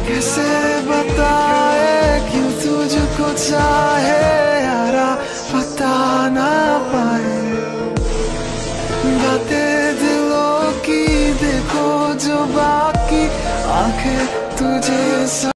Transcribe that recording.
कैसे बताए क्यों तुझको चाहे यारा, बता ना पाए बातें दिलों की, देखो जो बाकी आंखें तुझे